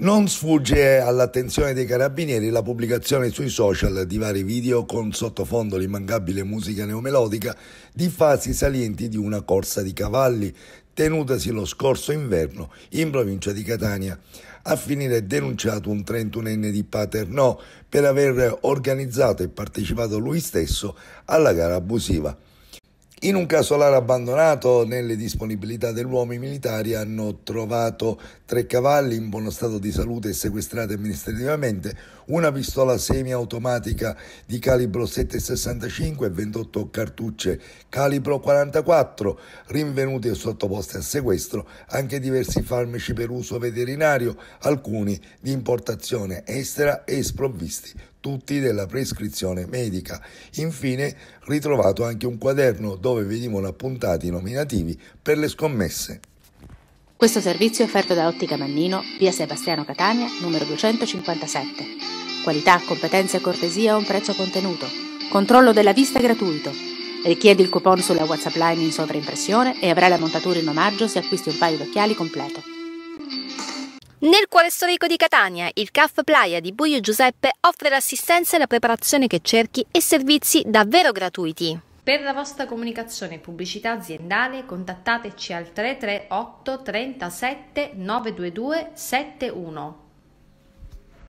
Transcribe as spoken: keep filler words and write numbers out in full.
Non sfugge all'attenzione dei carabinieri la pubblicazione sui social di vari video con sottofondo l'immancabile musica neomelodica di fasi salienti di una corsa di cavalli tenutasi lo scorso inverno in provincia di Catania. A finire denunciato un trentunenne di Paternò per aver organizzato e partecipato lui stesso alla gara abusiva. In un casolare abbandonato, nelle disponibilità dell'uomo, i militari hanno trovato tre cavalli in buono stato di salute e sequestrati amministrativamente, una pistola semiautomatica di calibro sette virgola sessantacinque e ventotto cartucce calibro quarantaquattro, rinvenute e sottoposte a sequestro anche diversi farmaci per uso veterinario, alcuni di importazione estera e sprovvisti, tutti della prescrizione medica. Infine, ritrovato anche un quaderno dove venivano appuntati i nominativi per le scommesse. Questo servizio è offerto da Ottica Mannino, via Sebastiano Catania, numero duecentocinquantasette. Qualità, competenza e cortesia a un prezzo contenuto. Controllo della vista gratuito. Richiedi il coupon sulla WhatsApp Line in sovraimpressione e avrai la montatura in omaggio se acquisti un paio d'occhiali completo. Nel cuore storico di Catania, il C A F Playa di Buio Giuseppe offre l'assistenza e la preparazione che cerchi e servizi davvero gratuiti. Per la vostra comunicazione e pubblicità aziendale contattateci al tre tre otto trentasette nove due due sette uno.